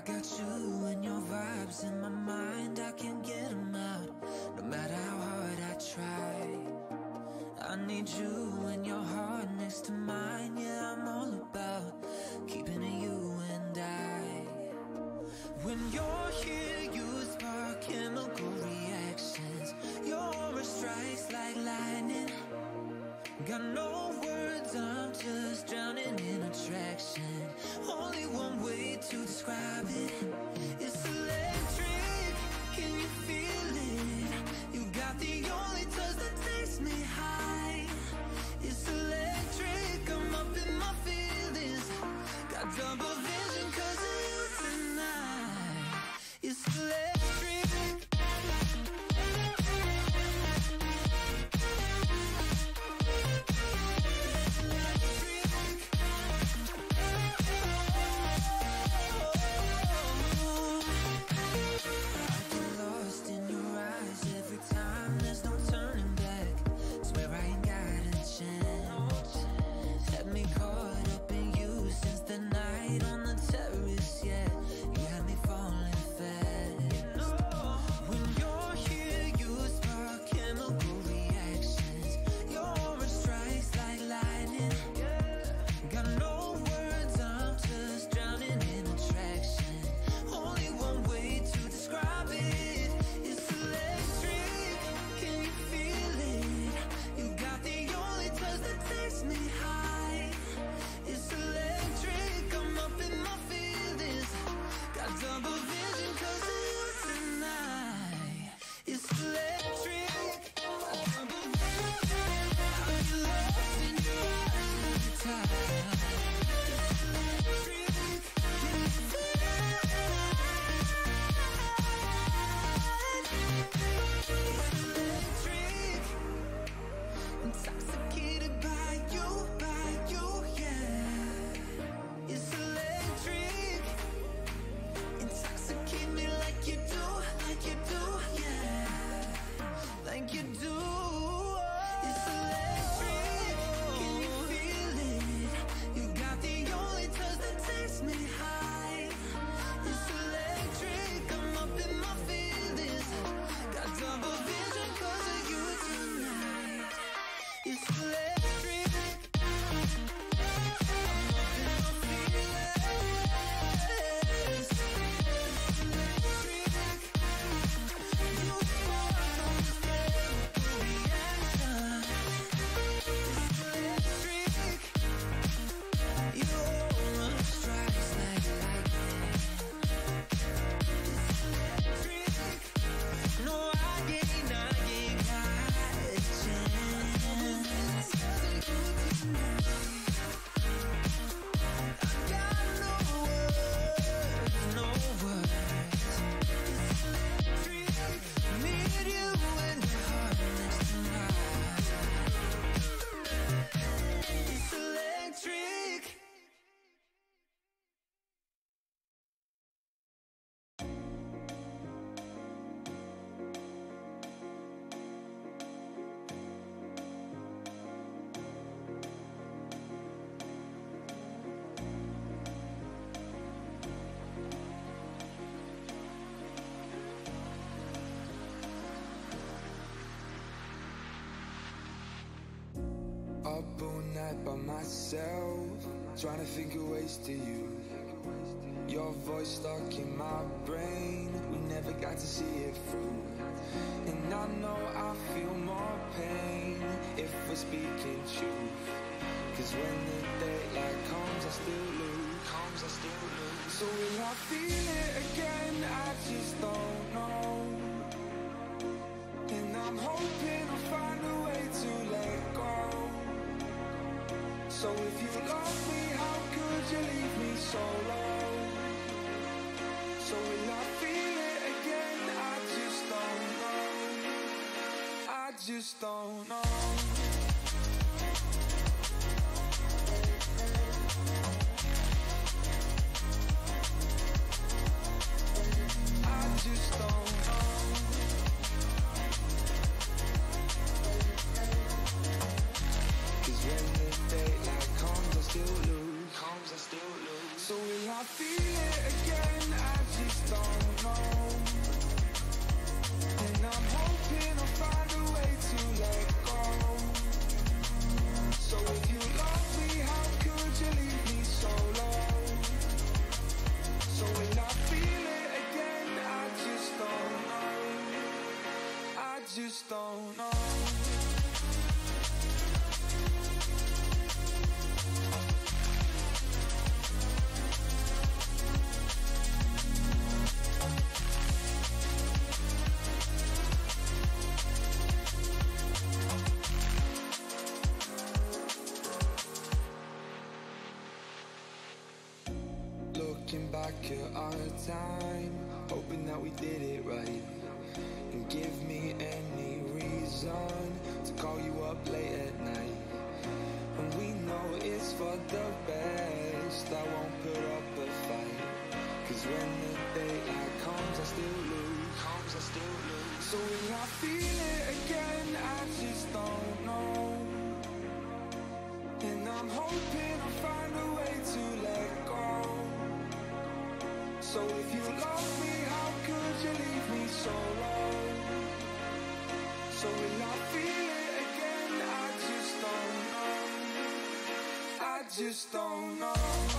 got you and your vibes in my mind, I can't get them out, no matter how hard I try. I need you and your heart next to mine, yeah, I'm all about keeping it you and I. When you're here, you spark chemical reactions. Your aura strikes like lightning. Got no words, I'm just drowning in attraction. Only one way to describe it. It's electric, can you feel it? You got the only touch that takes me high. It's electric, I'm up in my feelings. Got double vision 'cause of you tonight. It's electric. Up all night by myself, trying to think of ways to you. Your voice stuck in my brain, we never got to see it through. And I know I feel more pain if we're speaking truth. 'Cause when the daylight comes, I still lose. So will I feel it again? I just don't know. And I'm hoping I'll find a way to let go. So if you love me, how could you leave me so low? So will I feel it again? I just don't know. I just don't know. I just don't know. When the daylight comes, I still lose. So will I feel it again? took our time, hoping that we did it right. And give me any reason to call you up late at night. And we know it's for the best, I won't put up a fight. Cause when the daylight comes, I still lose. So will I feel it again? I just don't know. And I'm hoping I'll find a way to let go. So if you love me, how could you leave me so low? So will I feel it again? I just don't know. I just don't know.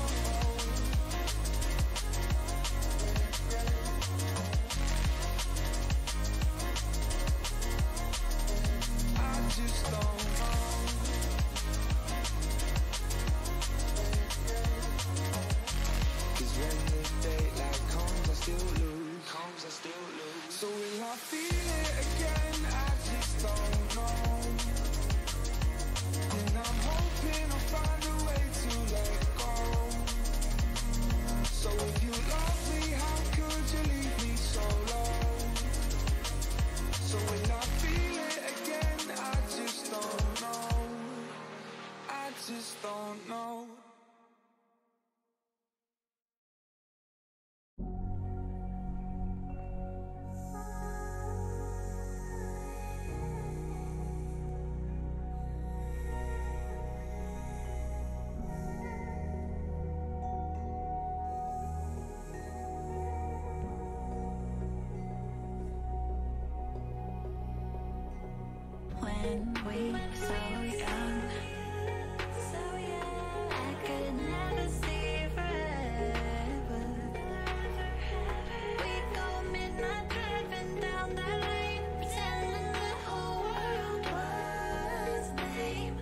Just don't know. Cause when the daylight comes, I still lose. So will I feel it again? I just don't know. And I'm hoping I'll find a way to let go. So if you love me, how could you leave me so low? So will I feel it again? I just don't know. I just don't know. When we were so young, I could never see forever. We'd go midnight driving down that lane, pretending the whole world was lame.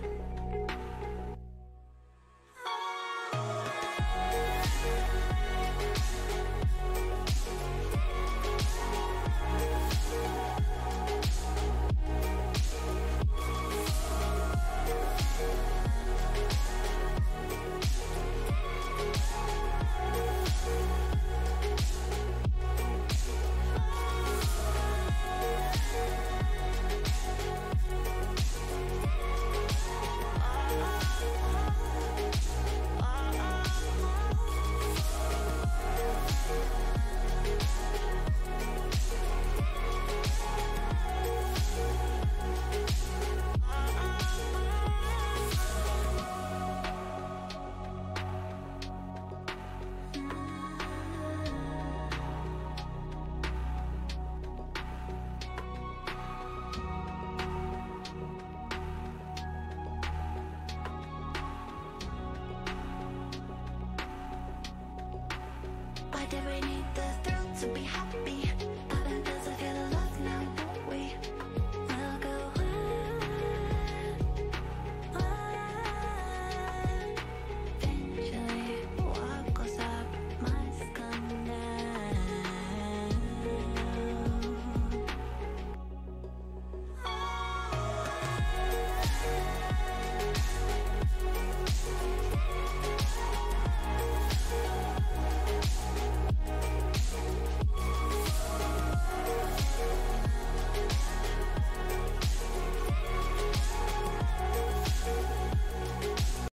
Why did we need the thrill to be happy?